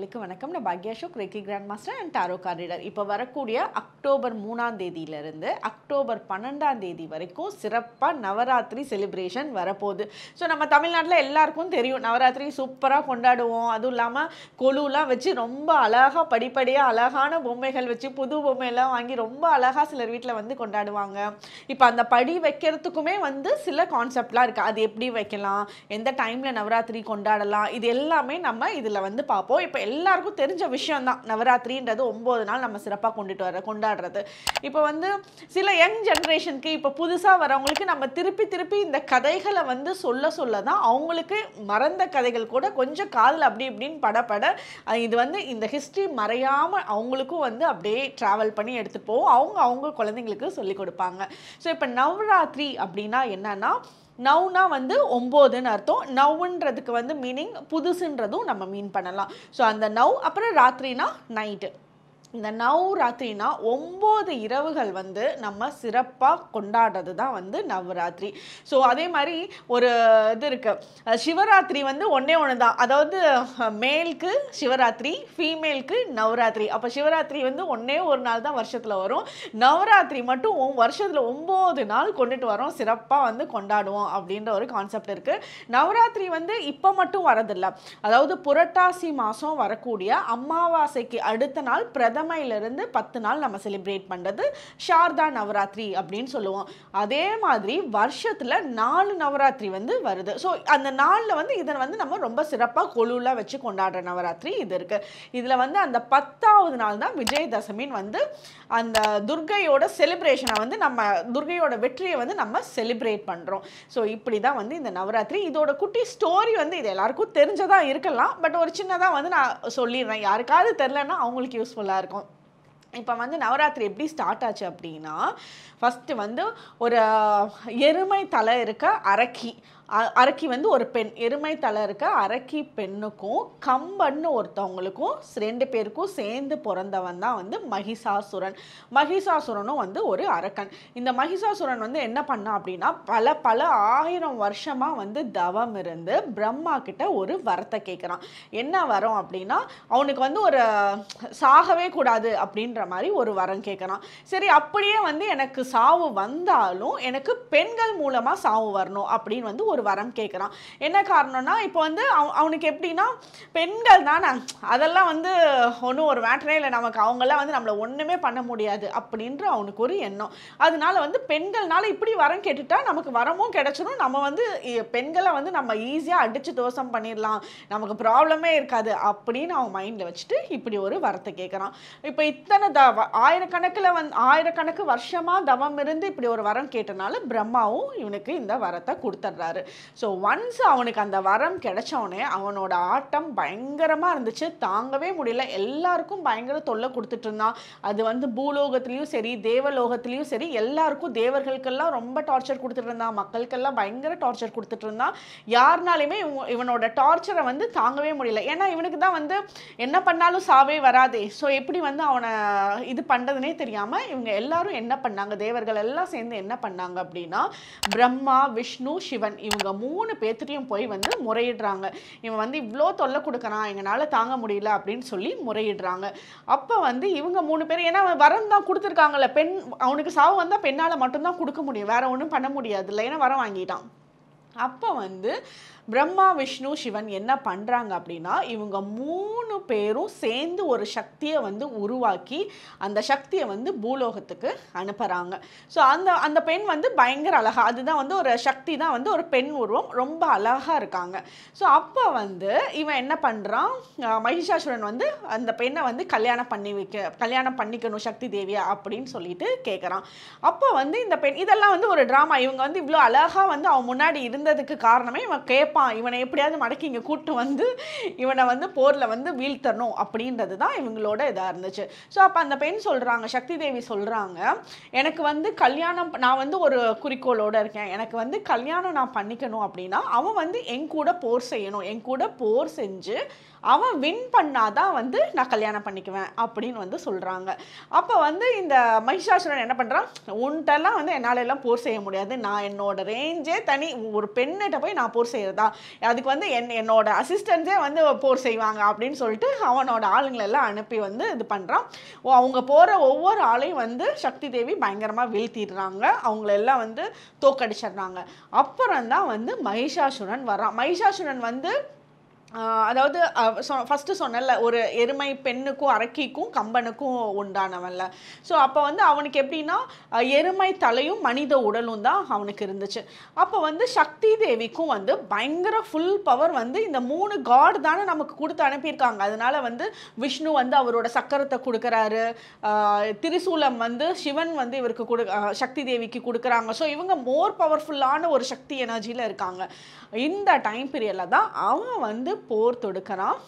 நேயர்களுக்கு வணக்கம். நான் பாக்யா Ashok, reiki grand master and tarot card reader. இப்போ வரக்கூடிய அக்டோபர் 3ஆம் தேதியிலிருந்து அக்டோபர் 12ஆம் தேதி வரைக்கும் சிறப்பாக நவராத்திரி செலிப்ரேஷன் வரப்போகுது. ஸோ நம்ம தமிழ்நாட்டில் எல்லாருக்கும் தெரியும், நவராத்திரி சூப்பராக கொண்டாடுவோம். அதுவும் இல்லாமல் கொலுலாம் வச்சு ரொம்ப அழகாக படிப்படியாக அழகான பொம்மைகள் வச்சு புது பொம்மையெல்லாம் வாங்கி ரொம்ப அழகாக சிலர் வீட்டில் வந்து கொண்டாடுவாங்க. இப்போ அந்த படி வைக்கிறதுக்குமே வந்து சில கான்செப்ட்லாம் இருக்குது. அது எப்படி வைக்கலாம், எந்த டைமில் நவராத்திரி கொண்டாடலாம், இது எல்லாமே நம்ம இதில் வந்து பார்ப்போம். இப்போ எல்லாருக்கும் தெரிஞ்ச விஷயம் தான் நவராத்திரின்றது 9 நாள் நம்ம சிறப்பாக கொண்டாடுறது. இப்போ வந்து சில யங் ஜென்ரேஷனுக்கு இப்போ புதுசாக வரவங்களுக்கு நம்ம திருப்பி இந்த கதைகளை வந்து சொல்ல தான் அவங்களுக்கு மறந்த கதைகள் கூட கொஞ்சம் காதில் அப்படி இப்படின்னு படப்பட இது வந்து இந்த ஹிஸ்ட்ரி மறையாமல் அவங்களுக்கும் வந்து அப்படியே ட்ராவல் பண்ணி எடுத்துகிட்டு போவோம். அவங்க குழந்தைங்களுக்கு சொல்லிக் கொடுப்பாங்க. ஸோ இப்போ நவராத்திரி அப்படின்னா என்னன்னா, நவ்னா வந்து 9ன்னு அர்த்தம். நவ்ன்றதுக்கு வந்து மீனிங் புதுசுன்றதும் நம்ம மீன் பண்ணலாம். ஸோ அந்த நவ் அப்புறம் ராத்திரினா நைட்டு. இந்த நவராத்திரினா 9 இரவுகள் வந்து நம்ம சிறப்பாக கொண்டாடுறது தான் வந்து நவராத்திரி. ஸோ அதே மாதிரி ஒரு இது இருக்குது, சிவராத்திரி வந்து ஒன்று தான். அதாவது மேலுக்கு சிவராத்திரி, ஃபீமேலுக்கு நவராத்திரி. அப்போ சிவராத்திரி வந்து ஒன்றே ஒரு நாள் தான் வருஷத்தில் வரும். நவராத்திரி மட்டும் வருஷத்தில் 9 நாள் கொண்டுட்டு வரோம், சிறப்பாக வந்து கொண்டாடுவோம் அப்படின்ற ஒரு கான்செப்ட் இருக்குது. நவராத்திரி வந்து இப்போ மட்டும் வரதில்லை. அதாவது புரட்டாசி மாதம் வரக்கூடிய அமாவாசைக்கு அடுத்த நாள் பிரதமையிலிருந்து 10 நாள் நம்ம செலிப்ரேட் பண்ணுறது சாரதா நவராத்திரி அப்படின்னு சொல்லுவோம். அதே மாதிரி வருஷத்தில் 4 நவராத்திரி வந்து வருது. ஸோ அந்த நாளில் வந்து இதை வந்து நம்ம ரொம்ப சிறப்பாக கொலுலாம் வச்சு கொண்டாடுற நவராத்திரி இது இருக்குது. இதில் வந்து அந்த 10ஆவது நாள் தான் விஜயதசமின்னு வந்து அந்த துர்கையோட செலிப்ரேஷனை வந்து நம்ம துர்கையோட வெற்றியை வந்து நம்ம செலிப்ரேட் பண்ணுறோம். ஸோ இப்படி தான் வந்து இந்த நவராத்திரி. இதோட குட்டி ஸ்டோரி வந்து இது எல்லாருக்கும் தெரிஞ்சதாக இருக்கலாம். பட் ஒரு சின்னதாக வந்து நான் சொல்லிடுறேன், யாருக்காவது தெரிலன்னா அவங்களுக்கு யூஸ்ஃபுல்லாக இருக்கும். இப்போ வந்து நவராத்திரி எப்படி ஸ்டார்ட் ஆச்சு அப்படின்னா, ஃபஸ்ட்டு வந்து ஒரு எருமை தலை இருக்க அரக்கி வந்து ஒரு பெண், எருமை தலை இருக்க அரக்கி பெண்ணுக்கும் கம்பன்னு ஒருத்தவங்களுக்கும் 2 பேருக்கும் சேர்ந்து பிறந்தவன் தான் வந்து மகிஷாசுரனும் வந்து ஒரு அரக்கன். இந்த மகிஷாசுரன் வந்து என்ன பண்ணான் அப்படின்னா, பல 1000 வருஷமாக வந்து தவம் இருந்து பிரம்மா கிட்ட ஒரு வரத்தை கேட்குறான். என்ன வரம் அப்படின்னா, அவனுக்கு வந்து ஒரு சாகவே கூடாது அப்படின்ற மாதிரி ஒரு வரம் கேட்குறான். சரி, அப்படியே வந்து எனக்கு சாவு வந்தாலும் எனக்கு பெண்கள் மூலமாக சாவு வரணும் அப்படின்னு வந்து ஒரு வரம் கேட்குறான். என்ன காரணம்னா, இப்போ வந்து அவனுக்கு எப்படின்னா, பெண்கள் தானே, அதெல்லாம் வந்து ஒன்றும் ஒரு மேட்டரே இல்லை நமக்கு, அவங்கெல்லாம் வந்து நம்மளை ஒன்றுமே பண்ண முடியாது அப்படின்ற அவனுக்கு ஒரு எண்ணம். அதனால வந்து பெண்கள்னால இப்படி வரம் கேட்டுட்டா நமக்கு வரமும் கிடைச்சிடும், நம்ம வந்து பெண்களை வந்து நம்ம ஈஸியாக அடித்து தோசம் பண்ணிடலாம், நமக்கு ப்ராப்ளமே இருக்காது அப்படின்னு அவன் மைண்டில் வச்சுட்டு இப்படி ஒரு வரத்தை கேட்குறான். இப்போ இத்தனை ஆயிரக்கணக்கு வருஷமாக தவம் இருந்து இப்படி ஒரு வரம் கேட்டனால பிரம்மாவும் இவனுக்கு இந்த வரத்தை கொடுத்துட்றாரு. ஸோ ஒன்ஸ் அவனுக்கு அந்த வரம் கிடைச்சவனே அவனோட ஆட்டம் பயங்கரமாக இருந்துச்சு, தாங்கவே முடியல. எல்லாருக்கும் பயங்கர தொல்லை கொடுத்துட்டு இருந்தான். அது வந்து பூலோகத்துலேயும் சரி தேவலோகத்துலேயும் சரி எல்லாருக்கும், தேவர்களுக்கெல்லாம் ரொம்ப டார்ச்சர் கொடுத்துட்டு இருந்தான், மக்களுக்கெல்லாம் பயங்கர டார்ச்சர் கொடுத்துட்டு இருந்தான். யாருனாலுமே இவனோட டார்ச்சரை வந்து தாங்கவே முடியல. ஏன்னா இவனுக்கு தான் வந்து என்ன பண்ணாலும் சாவே வராதே. ஸோ எப்படி வந்து அவனை இது பண்ணுறதுனே தெரியாமல் இவங்க எல்லாரும் என்ன பண்ணாங்க, தேவர்கள் எல்லாம் சேர்ந்து என்ன பண்ணாங்க அப்படின்னா, பிரம்மா, விஷ்ணு, சிவன் இவங்க 3 பேர்த்திட்டையும் போய் வந்து முறையிடுறாங்க. இவன் வந்து இவ்வளோ தொல்லை கொடுக்குறான், எங்களால் தாங்க முடியல அப்படின்னு சொல்லி முறையிடுறாங்க. அப்போ வந்து இவங்க 3 பேர், ஏன்னா வரம் தான் கொடுத்துருக்காங்கல்ல, பெண் அவனுக்கு சாவு வந்தால் பெண்ணால் மட்டும்தான் கொடுக்க முடியும், வேற ஒன்றும் பண்ண முடியாது இல்லை, ஏன்னா வரம் வாங்கிட்டான். அப்போ வந்து பிரம்மா, விஷ்ணு, சிவன் என்ன பண்ணுறாங்க அப்படின்னா, இவங்க 3 பேரும் சேர்ந்து ஒரு சக்தியை வந்து உருவாக்கி அந்த சக்தியை வந்து பூலோகத்துக்கு அனுப்புகிறாங்க. ஸோ அந்த பெண் வந்து பயங்கர அழகா, அதுதான் வந்து ஒரு சக்தி தான் வந்து ஒரு பெண் உருவம், ரொம்ப அழகாக இருக்காங்க. ஸோ அப்போ வந்து இவன் என்ன பண்ணுறான், மகிஷாசுரன் வந்து அந்த பெண்ணை வந்து கல்யாணம் பண்ணிக்கணும் சக்தி தேவியா அப்படின்னு சொல்லிட்டு கேட்குறான். அப்போ வந்து இந்த பெண், இதெல்லாம் வந்து ஒரு ட்ராமா, இவங்க வந்து இவ்வளோ அழகாக வந்து அவன் முன்னாடி இருந்ததுக்கு காரணமே இவன் கேட்பான், இவனை எப்படியாவது மடக்கி இங்கே கூட்டு வந்து இவனை வந்து போரில் வந்து வீழ்த்தணும் அப்படின்றது தான் இவங்களோட இதாக இருந்துச்சு. ஸோ அப்போ அந்த பெண் சொல்கிறாங்க, சக்தி தேவி சொல்கிறாங்க, எனக்கு வந்து கல்யாணம், நான் வந்து ஒரு குறிக்கோளோடு இருக்கேன், எனக்கு வந்து கல்யாணம் நான் பண்ணிக்கணும் அப்படின்னா அவன் வந்து என் கூட போர் செய்யணும், என் கூட போர் செஞ்சு அவன் வின் பண்ணாதான் வந்து நான் கல்யாணம் பண்ணிக்குவேன் அப்படின்னு வந்து சொல்கிறாங்க. அப்போ வந்து இந்த மகிஷாசுரன் என்ன பண்ணுறான், உன்ட்டெல்லாம் வந்து என்னால் எல்லாம் போர் செய்ய முடியாது, நான் என்னோட ரேஞ்சே தனி, ஒரு பெண்ணிட்ட போய் நான் போர் செய்கிறதா, அதுக்கு வந்து என்னோட அசிஸ்டன்ஸே வந்து போர் செய்வாங்க அப்படின்னு சொல்லிட்டு அவனோட ஆளுங்களெல்லாம் அனுப்பி வந்து இது பண்ணுறான். அவங்க போகிற ஒவ்வொரு ஆளையும் வந்து சக்தி தேவி பயங்கரமாக வீழ்த்திடுறாங்க, அவங்களெல்லாம் வந்து தோக்கடிச்சிடுறாங்க. அப்புறம் தான் வந்து மகிஷாசுரன் வரான். மகிஷாசுரன் வந்து அதாவது ஃபஸ்ட்டு சொன்னல, ஒரு எருமை பெண்ணுக்கும் அரக்கிக்கும் கம்பனுக்கும் உண்டானவன்ல. ஸோ அப்போ வந்து அவனுக்கு எப்படின்னா எருமை தலையும் மனித உடலும் தான் அவனுக்கு இருந்துச்சு. அப்போ வந்து சக்தி தேவிக்கும் வந்து பயங்கர ஃபுல் பவர் வந்து இந்த 3 காட் தானே நமக்கு கொடுத்து அனுப்பியிருக்காங்க. அதனால வந்து விஷ்ணு வந்து அவரோட சக்கரத்தை கொடுக்குறாரு, திரிசூலம் வந்து சிவன் வந்து இவருக்கு சக்தி தேவிக்கு கொடுக்குறாங்க. ஸோ இவங்க மோர் பவர்ஃபுல்லான ஒரு சக்தி எனர்ஜியில் இருக்காங்க. இந்த டைம் பீரியடில் தான் அவன் வந்து போர் தொடுக்கிறான்,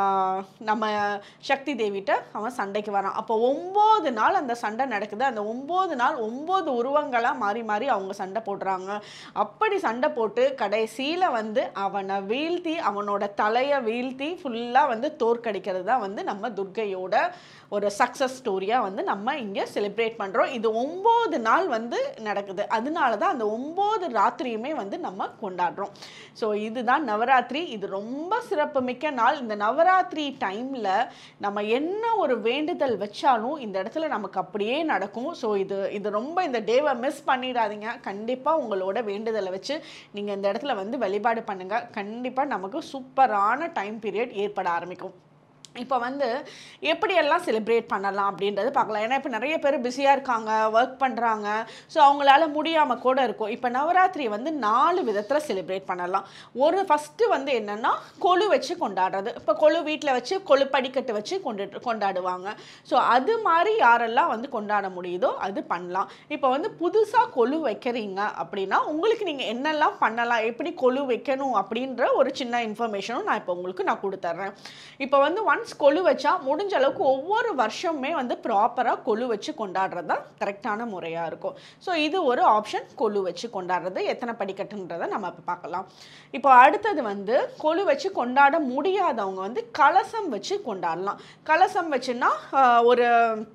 நம்ம சக்தி தேவிட்ட அவன் சண்டைக்கு வரான். அப்போ 9 நாள் அந்த சண்டை நடக்குது. அந்த 9 நாள் 9 உருவங்களாக மாறி மாறி அவங்க சண்டை போடுறாங்க. அப்படி சண்டை போட்டு கடைசியில் வந்து அவனை வீழ்த்தி, அவனோட தலையை வீழ்த்தி ஃபுல்லாக வந்து தோற்கடிக்கிறது தான் வந்து நம்ம துர்க்கையோட ஒரு சக்ஸஸ் ஸ்டோரியாக வந்து நம்ம இங்கே செலிப்ரேட் பண்ணுறோம். இது 9 நாள் வந்து நடக்குது. அதனால தான் அந்த 9 ராத்திரியுமே வந்து நம்ம கொண்டாடுறோம். ஸோ இதுதான் நவராத்திரி. இது ரொம்ப சிறப்புமிக்க நாள். இந்த நவராத்திரி டைமில் நம்ம என்ன ஒரு வேண்டுதல் வச்சாலும் இந்த இடத்துல நமக்கு அப்படியே நடக்கும். ஸோ இது ரொம்ப, இந்த டேவை மிஸ் பண்ணிடாதீங்க. கண்டிப்பாக உங்களோட வேண்டுதலை வச்சு நீங்கள் இந்த இடத்துல வந்து வழிபாடு பண்ணுங்கள். கண்டிப்பாக நமக்கு சூப்பரான டைம் பீரியட் ஏற்பட ஆரம்பிக்கும். இப்போ வந்து எப்படியெல்லாம் செலிப்ரேட் பண்ணலாம் அப்படின்றது பார்க்கலாம். ஏன்னா இப்போ நிறைய பேர் பிஸியாக இருக்காங்க, ஒர்க் பண்ணுறாங்க. ஸோ அவங்களால முடியாமல் கூட இருக்கும். இப்போ நவராத்திரி வந்து 4 விதத்தில் செலிப்ரேட் பண்ணலாம். ஃபஸ்ட்டு வந்து என்னென்னா கொலு வச்சு கொண்டாடுறது. இப்போ கொலு வீட்டில் வச்சு கொலு படிக்கட்டு வச்சு கொண்டாடுவாங்க. ஸோ அது மாதிரி யாரெல்லாம் வந்து கொண்டாட முடியுதோ அது பண்ணலாம். இப்போ வந்து புதுசாக கொலு வைக்கிறீங்க அப்படின்னா உங்களுக்கு நீங்கள் என்னெல்லாம் பண்ணலாம், எப்படி கொலு வைக்கணும் அப்படின்ற ஒரு சின்ன இன்ஃபர்மேஷனும் நான் இப்போ உங்களுக்கு கொடுத்துட்றேன். இப்போ வந்து கொலு வச்சா முடிஞ்ச அளவுக்கு ஒவ்வொரு வருஷமே வந்து ப்ராப்பராக கொலு வச்சு கொண்டாடுறது தான் கரெக்டான முறையாக இருக்கும். ஸோ இது ஒரு ஆப்ஷன், கொலு வச்சு கொண்டாடுறது. எத்தனை படிக்கட்டுன்றதை நம்ம இப்போ பார்க்கலாம். இப்போ அடுத்தது வந்து கொலு வச்சு கொண்டாட முடியாதவங்க வந்து கலசம் வச்சு கொண்டாடலாம். கலசம் வச்சுன்னா ஒரு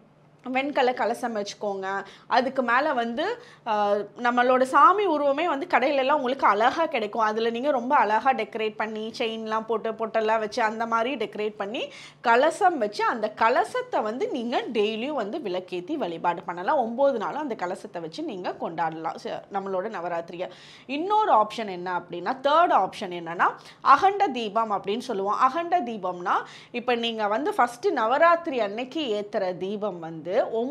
வெண்கல கலசம் வச்சுக்கோங்க. அதுக்கு மேலே வந்து நம்மளோட சாமி உருவமே வந்து கடையிலெல்லாம் உங்களுக்கு அழகாக கிடைக்கும். அதில் நீங்கள் ரொம்ப அழகாக டெக்கரேட் பண்ணி செயின்லாம் போட்டு பொட்டெல்லாம் வச்சு அந்த மாதிரி டெக்கரேட் பண்ணி கலசம் வச்சு அந்த கலசத்தை வந்து நீங்கள் டெய்லியும் வந்து விளக்கேற்றி வழிபாடு பண்ணலாம். 9 நாளும் அந்த கலசத்தை வச்சு நீங்கள் கொண்டாடலாம் நம்மளோட நவராத்திரியை. இன்னொரு ஆப்ஷன் என்ன அப்படின்னா, தேர்ட் ஆப்ஷன் என்னென்னா அகண்ட தீபம் அப்படின்னு சொல்லுவோம். அகண்ட தீபம்னா இப்போ நீங்கள் வந்து ஃபஸ்ட்டு நவராத்திரி அன்னைக்கு ஏற்றுற தீபம் வந்து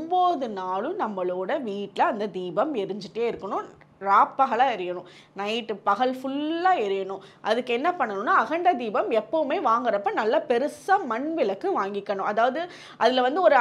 9 நாளும் நம்மளோட வீட்டில் அந்த தீபம் எரிஞ்சிட்டே இருக்கணும். ராப்பகலாக எரியணும், நைட்டு பகல் ஃபுல்லாக எரியணும். அதுக்கு என்ன பண்ணணும்னா அகண்ட தீபம் எப்போவுமே வாங்குறப்ப நல்லா பெருசாக மண் விளக்கு வாங்கிக்கணும். அதாவது அதில் வந்து ஒரு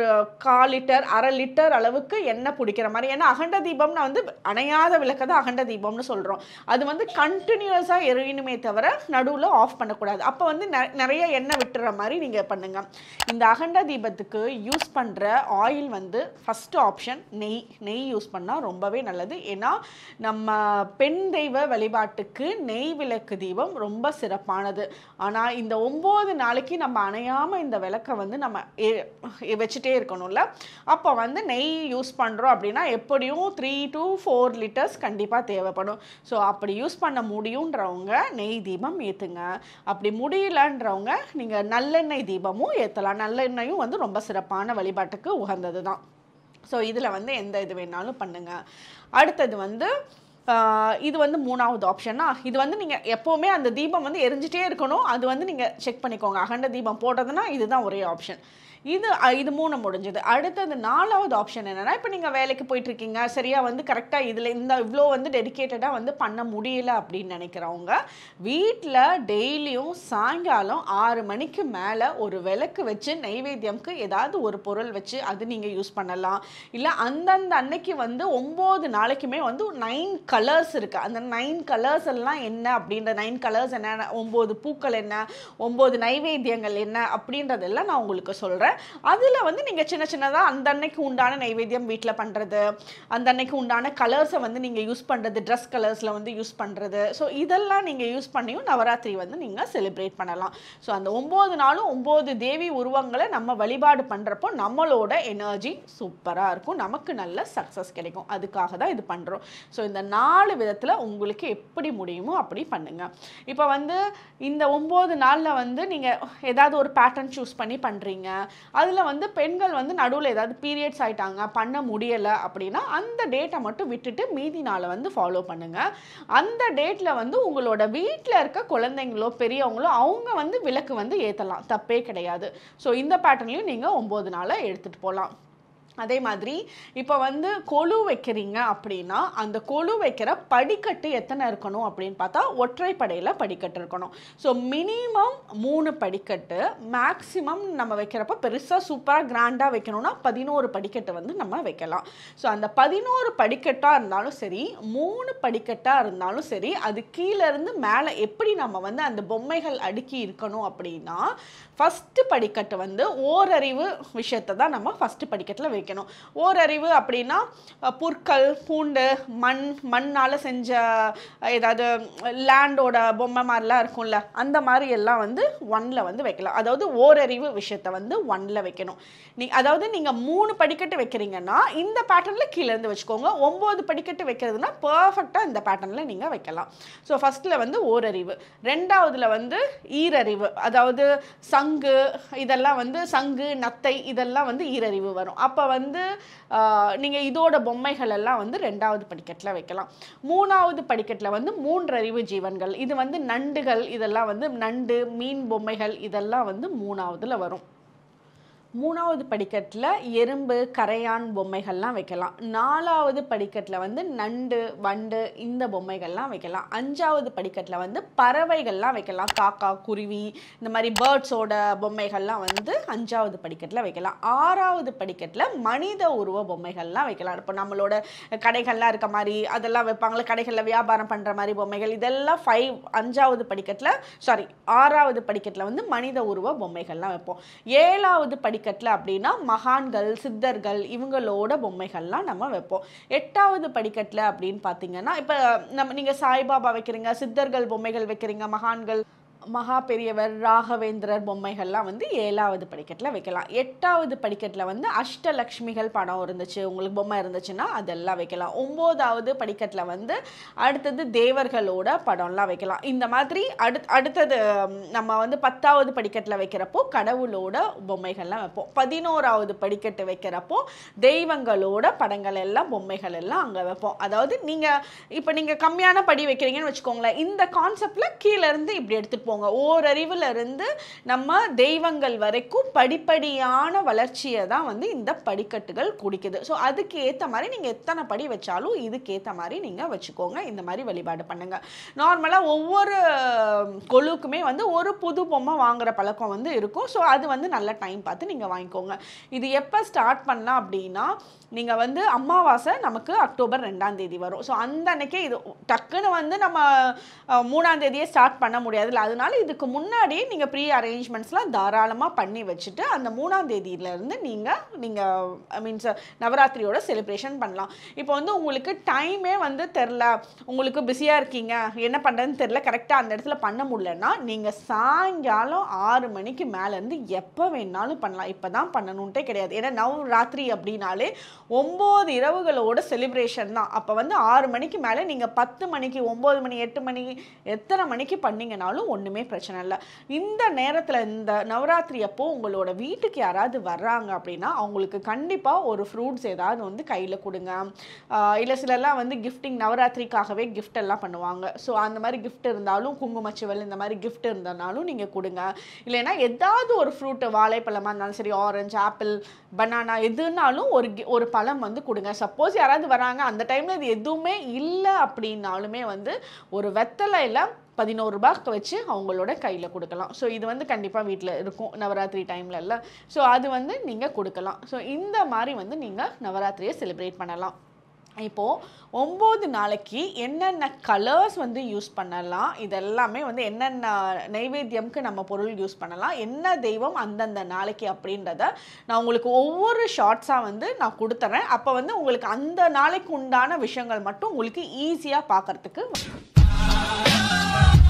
1/4 லிட்டர் 1/2 லிட்டர் அளவுக்கு எண்ணெய் பிடிக்கிற மாதிரி. ஏன்னா அகண்ட தீபம்னா வந்து அணையாத விளக்கு தான் அகண்ட தீபம்னு சொல்கிறோம். அது வந்து கண்டினியூஸாக எரியணுமே தவிர நடுவில் ஆஃப் பண்ணக்கூடாது. அப்போ வந்து நிறைய எண்ணெய் விட்டுற மாதிரி நீங்கள் பண்ணுங்கள். இந்த அகண்ட தீபத்துக்கு யூஸ் பண்ணுற ஆயில் வந்து ஃபஸ்ட்டு ஆப்ஷன் நெய் யூஸ் பண்ணால் ரொம்பவே நல்லது. ஏன்னா நம்ம பெண் தெய்வ வழிபாட்டுக்கு நெய் விளக்கு தீபம் ரொம்ப சிறப்பானது. ஆனால் இந்த 9 நாளைக்கு நம்ம அணையாமல் இந்த விளக்கை வந்து நம்ம வச்சுட்டே இருக்கணும்ல. அப்போ வந்து நெய் யூஸ் பண்ணுறோம் அப்படின்னா எப்படியும் 3 to 4 லிட்டர்ஸ் கண்டிப்பாக தேவைப்படும். ஸோ அப்படி யூஸ் பண்ண முடியுன்றவங்க நெய் தீபம் ஏற்றுங்க. அப்படி முடியலன்றவங்க நீங்கள் நல்லெண்ணெய் தீபமும் ஏற்றலாம். நல்லெண்ணெயும் வந்து ரொம்ப சிறப்பான வழிபாட்டுக்கு உகந்தது தான். ஸோ இதில் வந்து எந்த இது வேணாலும் பண்ணுங்கள். அடுத்தது வந்து இது வந்து 3வது ஆப்ஷனா. இது வந்து நீங்கள் எப்போவுமே அந்த தீபம் வந்து எரிஞ்சிட்டே இருக்கணும். அது வந்து நீங்கள் செக் பண்ணிக்கோங்க. அகண்ட தீபம் போடுறதுனா இதுதான் ஒரே ஆப்ஷன். இது 3 முடிஞ்சது. அடுத்தது 4வது ஆப்ஷன் என்னென்னா, இப்போ நீங்கள் வேலைக்கு போயிட்டுருக்கீங்க, சரியாக வந்து கரெக்டாக இதில் இவ்வளோ வந்து டெடிக்கேட்டடாக வந்து பண்ண முடியல அப்படின்னு நினைக்கிறவங்க வீட்டில் டெய்லியும் சாயங்காலம் 6 மணிக்கு மேலே ஒரு விளக்கு வச்சு நைவேத்தியம்க்கு ஏதாவது ஒரு பொருள் வச்சு அது நீங்கள் யூஸ் பண்ணலாம். இல்லை அந்தந்த அன்னைக்கு வந்து 9 நாளைக்குமே வந்து 9 கலர்ஸ் இருக்குது. அந்த 9 கலர்ஸ் எல்லாம் என்ன அப்படின்ற 9 கலர்ஸ் என்ன, 9 பூக்கள் என்ன, 9 நைவேத்தியங்கள் என்ன அப்படின்றதெல்லாம் நான் உங்களுக்கு சொல்கிறேன். அதில் வந்து நீங்கள் சின்ன சின்னதாக அந்த அன்னைக்கு உண்டான நைவேத்தியம் வீட்டில் பண்ணுறது, அந்த அன்னைக்கு உண்டான கலர்ஸை வந்து நீங்கள் யூஸ் பண்ணுறது, ட்ரெஸ் கலர்ஸில் வந்து யூஸ் பண்ணுறது. ஸோ இதெல்லாம் நீங்கள் யூஸ் பண்ணியும் நவராத்திரி வந்து நீங்கள் செலிப்ரேட் பண்ணலாம். ஸோ அந்த 9 நாளும் 9 தேவி உருவங்களை நம்ம வழிபாடு பண்ணுறப்போ நம்மளோட எனர்ஜி சூப்பராக இருக்கும், நமக்கு நல்ல சக்ஸஸ் கிடைக்கும். அதுக்காக தான் இது பண்ணுறோம். ஸோ இந்த 4 விதத்தில் உங்களுக்கு எப்படி முடியுமோ அப்படி பண்ணுங்கள். இப்போ வந்து இந்த 9 நாளில் வந்து நீங்கள் ஏதாவது ஒரு பேட்டர்ன் சூஸ் பண்ணி பண்ணுறீங்க, அதில் வந்து பெண்கள் வந்து நடுவில் ஏதாவது பீரியட்ஸ் ஆகிட்டாங்க, பண்ண முடியலை அப்படின்னா அந்த டேட்டை மட்டும் விட்டுட்டு மீதி நாளை வந்து ஃபாலோ பண்ணுங்கள். அந்த டேட்டில் வந்து உங்களோட வீட்டில் இருக்க குழந்தைங்களோ பெரியவங்களோ அவங்க வந்து விளக்கு வந்து ஏற்றலாம், தப்பே கிடையாது. ஸோ இந்த பேட்டர்ன்லையும் நீங்கள் 9 நாளை எடுத்துகிட்டு போகலாம். அதே மாதிரி இப்போ வந்து கொலு வைக்கிறீங்க அப்படின்னா அந்த கொலு வைக்கிற படிக்கட்டு எத்தனை இருக்கணும் அப்படின்னு பார்த்தா ஒற்றைப்படையில் படிக்கட்டு இருக்கணும். ஸோ மினிமம் 3 படிக்கட்டு, மேக்ஸிமம் நம்ம வைக்கிறப்ப பெருசாக சூப்பராக கிராண்டாக வைக்கணும்னா 11 படிக்கட்டு வந்து நம்ம வைக்கலாம். ஸோ அந்த 11 படிக்கட்டாக இருந்தாலும் சரி, 3 படிக்கட்டாக இருந்தாலும் சரி, அது கீழேருந்து மேலே எப்படி நம்ம வந்து அந்த பொம்மைகள் அடுக்கி இருக்கணும் அப்படின்னா, ஃபஸ்ட்டு படிக்கட்டு வந்து ஓரறிவு விஷயத்தை தான் நம்ம ஃபஸ்ட்டு படிக்கட்டில் வைக்கணும். ஓரறிவு அப்படின்னா புற்கள், பூண்டு, மண்ணால் செஞ்ச ஏதாவது லேண்டோட பொம்மை மாதிரிலாம் இருக்கும்ல, அந்த மாதிரி எல்லாம் வந்து 1ல் வந்து வைக்கலாம். அதாவது ஓரறிவு விஷயத்தை வந்து 1ல் வைக்கணும். அதாவது நீங்கள் 3 படிக்கட்டு வைக்கிறீங்கன்னா இந்த பேட்டர்னில் கீழேருந்து வச்சுக்கோங்க. 9 படிக்கட்டு வைக்கிறதுனா பர்ஃபெக்டாக இந்த பேட்டர்னில் நீங்கள் வைக்கலாம். ஸோ ஃபஸ்ட்டில் வந்து ஓரறிவு, 2வதுல வந்து ஈரறிவு, அதாவது சங்கு, இதெல்லாம் வந்து சங்கு, நத்தை இதெல்லாம் வந்து ஈரறிவு வரும். அப்போ வந்து நீங்கள் இதோட பொம்மைகள் எல்லாம் வந்து 2வது படிக்கட்டில் வைக்கலாம். 3வது படிக்கட்டில் வந்து 3 அறிவு ஜீவன்கள், இது வந்து நண்டுகள், இதெல்லாம் வந்து நண்டு, மீன் பொம்மைகள் இதெல்லாம் வந்து 3வதுல வரும். 3வது படிக்கட்டில் எறும்பு, கரையான் பொம்மைகள்லாம் வைக்கலாம். 4வது படிக்கட்டில் வந்து நண்டு, வண்டு இந்த பொம்மைகள்லாம் வைக்கலாம். 5வது படிக்கட்டில் வந்து பறவைகள்லாம் வைக்கலாம். காக்கா, குருவி இந்த மாதிரி பேர்ட்ஸோட பொம்மைகள்லாம் வந்து 5வது படிக்கட்டில் வைக்கலாம். 6வது படிக்கட்டில் மனித உருவ பொம்மைகள்லாம் வைக்கலாம். இப்போ நம்மளோட கடைகள்லாம் இருக்க மாதிரி அதெல்லாம் வைப்பாங்களே, கடைகளில் வியாபாரம் பண்ணுற மாதிரி பொம்மைகள், இதெல்லாம் 5வது படிக்கட்டில் 6வது படிக்கட்டில் வந்து மனித உருவ பொம்மைகள்லாம் வைப்போம். 7வது படிக்கட்டில் அப்படின்னா மகான்கள், சித்தர்கள் இவங்களோட பொம்மைகள்லாம் நம்ம வைப்போம். 8வது படிக்கட்டில் அப்படின்னு பார்த்தீங்கன்னா, இப்போ நீங்கள் சாய்பாபா வைக்கிறீங்க, சித்தர்கள் பொம்மைகள் வைக்கிறீங்க, மகான்கள், மகா பெரியவர், ராகவேந்திரர் பொம்மைகள்லாம் வந்து 7வது படிக்கட்டில் வைக்கலாம். 8வது படிக்கட்டில் வந்து அஷ்டலக்ஷ்மிகள் படம் இருந்துச்சு, உங்களுக்கு பொம்மை இருந்துச்சுன்னா அதெல்லாம் வைக்கலாம். 9வது படிக்கட்டில் வந்து அடுத்தது தேவர்களோட படம்லாம் வைக்கலாம். இந்த மாதிரி அடுத்தது நம்ம வந்து 10வது படிக்கட்டில் வைக்கிறப்போ கடவுளோட பொம்மைகள்லாம் வைப்போம். 11வது படிக்கட்டு வைக்கிறப்போ தெய்வங்களோட படங்கள் எல்லாம், பொம்மைகள் எல்லாம் அங்கே வைப்போம். அதாவது நீங்கள் கம்மியான படி வைக்கிறீங்கன்னு வச்சுக்கோங்களேன், இந்த கான்செப்டில் கீழேருந்து இப்படி எடுத்துகிட்டு ஓரறிவுல இருந்து நம்ம தெய்வங்கள் வரைக்கும் படிப்படியான வளர்ச்சியை தான் வந்து இந்த படிக்கட்டுகள் குடிக்குது. ஸோ அதுக்கு ஏற்ற மாதிரி நீங்கள் எத்தனை படி வச்சாலும் இதுக்கேற்ற மாதிரி நீங்கள் வச்சுக்கோங்க. இந்த மாதிரி வழிபாடு பண்ணுங்க. நார்மலாக ஒவ்வொரு கொலுக்குமே வந்து ஒரு புது பொம்மை வாங்குற பழக்கம் வந்து இருக்கும். ஸோ அது வந்து நல்ல டைம் பார்த்து நீங்கள் வாங்கிக்கோங்க. இது எப்போ ஸ்டார்ட் பண்ணலாம் அப்படின்னா, நீங்கள் வந்து அமாவாசை நமக்கு அக்டோபர் 2ஆம் தேதி வரும். ஸோ அந்த அன்னைக்கே இது டக்குன்னு வந்து நம்ம 3ஆம் தேதியே ஸ்டார்ட் பண்ண முடியாதுல்ல, அதனால இதுக்கு முன்னாடியே நீங்கள் ப்ரீ அரேஞ்ச்மெண்ட்ஸ்லாம் தாராளமாக பண்ணி வச்சுட்டு அந்த 3ஆம் தேதியிலேருந்து நீங்கள் மீன்ஸ் நவராத்திரியோட செலிப்ரேஷன் பண்ணலாம். இப்போ வந்து உங்களுக்கு டைமே வந்து தெரில, உங்களுக்கு பிஸியாக இருக்கீங்க, என்ன பண்ணுறதுன்னு தெரில, கரெக்டாக அந்த இடத்துல பண்ண முடியலன்னா நீங்கள் சாயங்காலம் 6 மணிக்கு மேலேருந்து எப்போ வேணாலும் பண்ணலாம். இப்போ தான் பண்ணணுன்ட்டே கிடையாது. ஏன்னா நவராத்திரி அப்படின்னாலே 9 இரவுகளோட செலிப்ரேஷன் தான். அப்போ வந்து 6 மணிக்கு மேலே நீங்கள் 10 மணிக்கு, 9 மணி, 8 மணி எத்தனை மணிக்கு பண்ணிங்கனாலும் ஒன்றுமே பிரச்சனை இல்லை. இந்த நேரத்தில் இந்த நவராத்திரி அப்போ உங்களோட வீட்டுக்கு யாராவது வர்றாங்க அப்படின்னா அவங்களுக்கு கண்டிப்பாக ஒரு ஃப்ரூட்ஸ் ஏதாவது வந்து கையில் கொடுங்க. இல்லை சிலர்லாம் வந்து கிஃப்டிங் நவராத்திரிக்காகவே கிஃப்ட் எல்லாம் பண்ணுவாங்க. ஸோ அந்த மாதிரி கிஃப்ட் இருந்தாலும், குங்குமச்சிவல் இந்த மாதிரி கிஃப்ட் இருந்தனாலும் நீங்கள் கொடுங்க. இல்லைன்னா ஏதாவது ஒரு ஃப்ரூட்டு, வாழைப்பழமாக இருந்தாலும் சரி, ஆரஞ்சு, ஆப்பிள், பனானா எதுனாலும் ஒரு பழம் வந்து கொடுங்க. சப்போஸ் யாராவது வராங்க அந்த டைமில் இது எதுவுமே இல்லை அப்படின்னாலுமே வந்து ஒரு வெத்தலையில் 11 ரூபாய்க்கு வச்சு அவங்களோட கையில் கொடுக்கலாம். ஸோ இது வந்து கண்டிப்பாக வீட்டில் இருக்கும் நவராத்திரி டைமில் இல்லை. ஸோ அது வந்து நீங்கள் கொடுக்கலாம். ஸோ இந்த மாதிரி வந்து நீங்கள் நவராத்திரியை செலிப்ரேட் பண்ணலாம். இப்போது 9 நாளைக்கு என்னென்ன கலர்ஸ் வந்து யூஸ் பண்ணலாம், இதெல்லாமே வந்து என்னென்ன நைவேத்தியம்க்கு நம்ம பொருள் யூஸ் பண்ணலாம், என்ன தெய்வம் அந்தந்த நாளைக்கு அப்படின்றத நான் உங்களுக்கு ஒவ்வொரு ஷார்ட்ஸாக வந்து நான் கொடுத்துறேன். அப்போ வந்து உங்களுக்கு அந்த நாளைக்கு உண்டான விஷயங்கள் மட்டும் உங்களுக்கு ஈஸியாக பார்க்குறதுக்கு